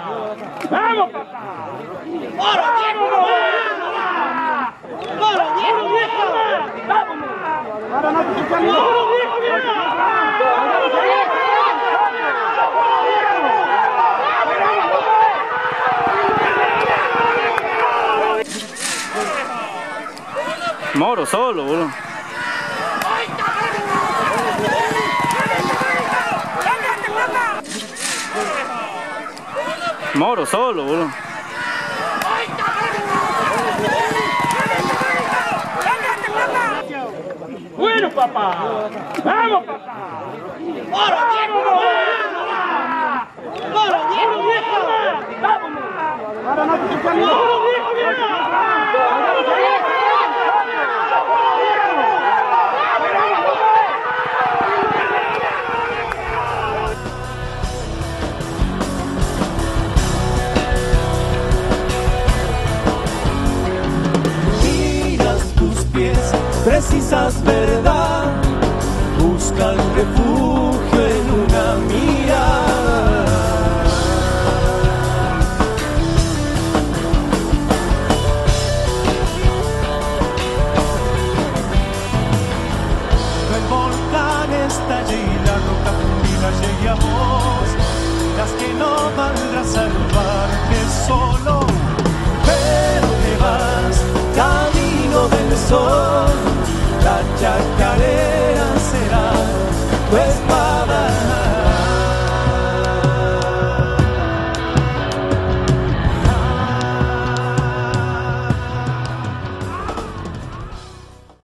¡Vamos, papá! ¡Moro, viejo! ¡Moro, viejo! ¡Vamos! ¡Moro, viejo, viejo! Moro solo, boludo. Moro solo, boludo. Bueno, papá. Vamos, papá. ¡Moro, viejo! ¡Moro, viejo! Vamos. ¡Moro, viejo, viejo! Precisas verdad, buscan refugio en una mirada. El volcán estalle y la roca fundida llegue a vos, las que no valdrá salvarte solo, pero te vas camino del sol. La chacarera será tu espacio.